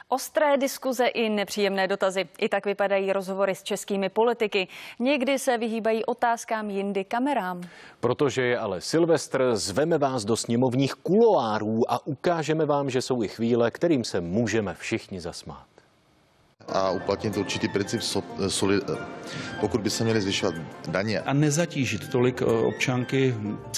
Ostré diskuze i nepříjemné dotazy. I tak vypadají rozhovory s českými politiky. Někdy se vyhýbají otázkám, jindy kamerám. Protože je ale Silvestr, zveme vás do sněmovních kuloárů a ukážeme vám, že jsou i chvíle, kterým se můžeme všichni zasmát. A uplatnit určitý princip pokud by se měly zvyšovat daně. A nezatížit tolik občanky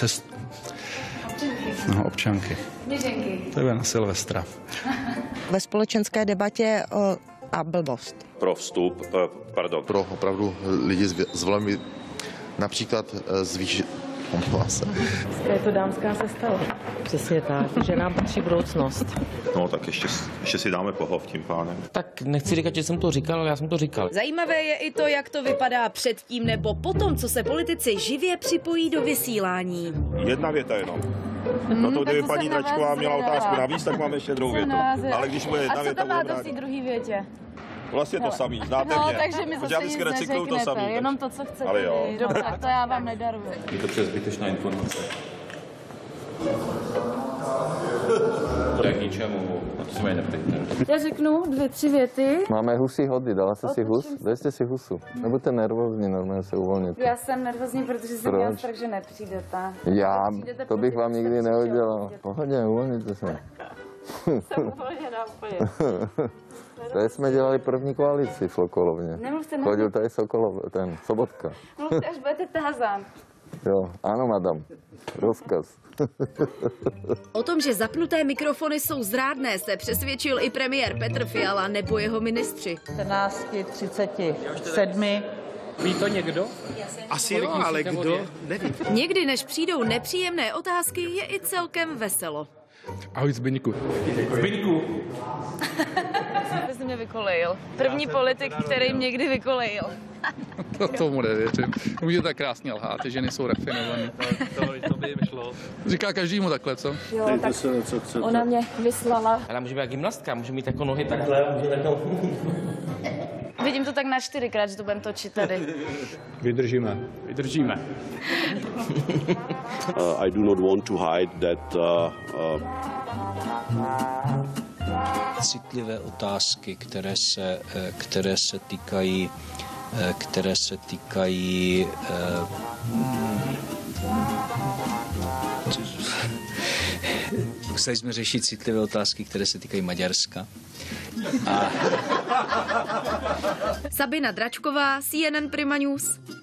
občanky. To je na Silvestra. Ve společenské debatě a blbost. Pro vstup, Pro opravdu lidi s velmi například zvýšit. Je to dámská sestava. Přesně tak, že nám patří budoucnost. No tak ještě si dáme pohov tím pádem. Tak nechci říkat, že jsem to říkal, ale já jsem to říkal. Zajímavé je i to, jak to vypadá předtím nebo potom, co se politici živě připojí do vysílání. Jedna věta jenom. No to, kdyby paní Dračková měla otázku navíc, tak máme ještě druhou větu. Ale když bude jedna věta, a co to má do té druhé větě? Vlastně to samý, znáte mě. Takže mi zase nic neřeknete, to samý, jenom to, co chcete. Ale jo. Dobře, tak to já vám nedaruju. Je to přezbytečná informace. To je k ničemu, na to se mě neptejte. Já řeknu 2-3 věty. Máme husí hody, dala jste si hus? Dejte si husu. Nebuďte nervózní, normálně se uvolněte. Já jsem nervózní, protože jsem měla strach, že nepřijdete. To bych vám nikdy neudělal. Pohodě, uvolněte se. Jsem uvolněná úplně. Tady jsme dělali první koalici v Sokolovně. Nemluvte na Chodil tady Sobotka. Mluvte, až budete tázán. Jo, ano, madam. Rozkaz. O tom, že zapnuté mikrofony jsou zrádné, se přesvědčil i premiér Petr Fiala nebo jeho ministři. 14:37. Ví to někdo? Asi jo, ale kdo? Nevím. Někdy, než přijdou nepříjemné otázky, je i celkem veselo. Ahoj, Zbyňku. Zbyňku. Vy jste mě vykolejil. První politik, který mě někdy vykolejil. Tomu nevěřím. Můžete tak krásně lhát, ty ženy jsou rafinované. To by jim šlo. Říká každému takhle, co? Jo, tak ona mě vyslala. Ale může být jak gymnastka, může mít jako nohy takhle, může takhle. Vidím to tak na 4krát, že to budeme točit tady. Vydržíme. I do not want to hide that Citlivé otázky, které se týkají museli jsme řešit citlivé otázky, které se týkají Maďarska. Sabina Dračková, CNN Prima News.